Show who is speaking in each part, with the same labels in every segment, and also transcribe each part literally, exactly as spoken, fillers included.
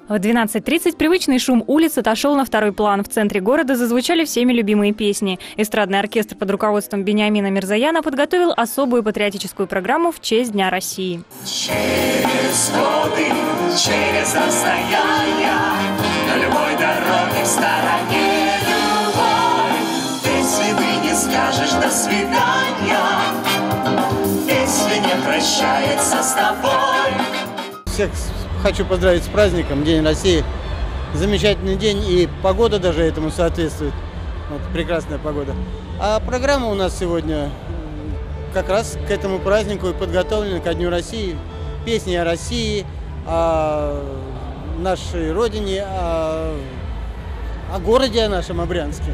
Speaker 1: В двенадцать тридцать привычный шум улиц отошел на второй план. В центре города зазвучали всеми любимые песни. Эстрадный оркестр под руководством Бениамина Мирзаяна подготовил особую патриотическую программу в честь Дня России.
Speaker 2: Через годы, через расстояния, на любой дороге в стороне любовь. Если ты не скажешь «до свидания», если не прощается с тобой.
Speaker 3: Всех хочу поздравить с праздником, День России. Замечательный день, и погода даже этому соответствует. Вот, прекрасная погода. А программа у нас сегодня как раз к этому празднику и подготовлена, ко Дню России. Песни о России, о нашей родине, о, о городе о нашем, о Брянске.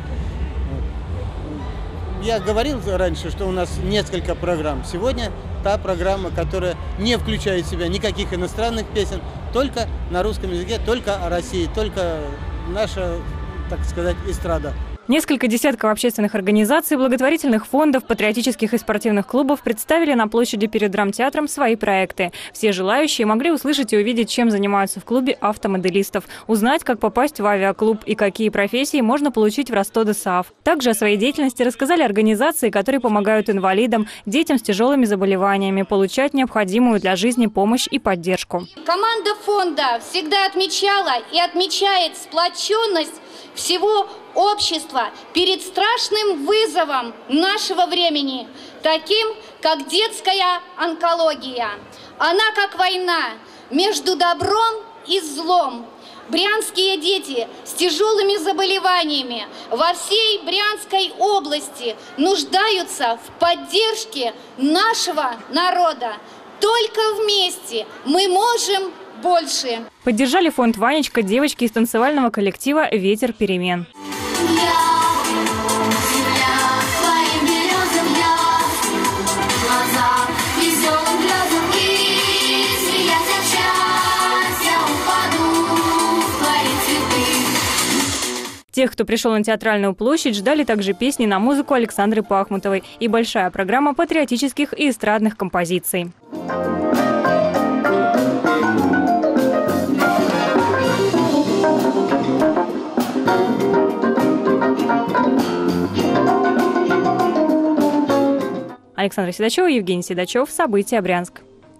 Speaker 3: Я говорил раньше, что у нас несколько программ. Сегодня та программа, которая не включает в себя никаких иностранных песен, только на русском языке, только о России, только наша, так сказать, эстрада.
Speaker 1: Несколько десятков общественных организаций, благотворительных фондов, патриотических и спортивных клубов представили на площади перед драмтеатром свои проекты. Все желающие могли услышать и увидеть, чем занимаются в клубе автомоделистов, узнать, как попасть в авиаклуб и какие профессии можно получить в Ростов-де-Саав. Также о своей деятельности рассказали организации, которые помогают инвалидам, детям с тяжелыми заболеваниями получать необходимую для жизни помощь и поддержку.
Speaker 4: Команда фонда всегда отмечала и отмечает сплоченность всего общества перед страшным вызовом нашего времени, таким как детская онкология. Она как война между добром и злом. Брянские дети с тяжелыми заболеваниями во всей Брянской области нуждаются в поддержке нашего народа. Только вместе мы можем больше.
Speaker 1: Поддержали фонд «Ванечка» девочки из танцевального коллектива «Ветер перемен». Тех, кто пришел на Театральную площадь, ждали также песни на музыку Александры Пахмутовой и большая программа патриотических и эстрадных композиций. Александра Седачева, Евгений Седачев. События. Брянск.